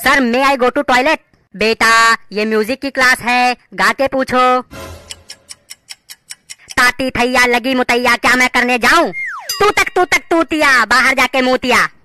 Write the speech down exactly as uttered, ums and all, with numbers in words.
Sir may I go to toilet? बेटा ये music की क्लास है, गा के पूछो। ताती थैया लगी मुतैया, क्या मैं करने जाऊं? तू तक तू तक तूतिया, बाहर जाके मूतिया।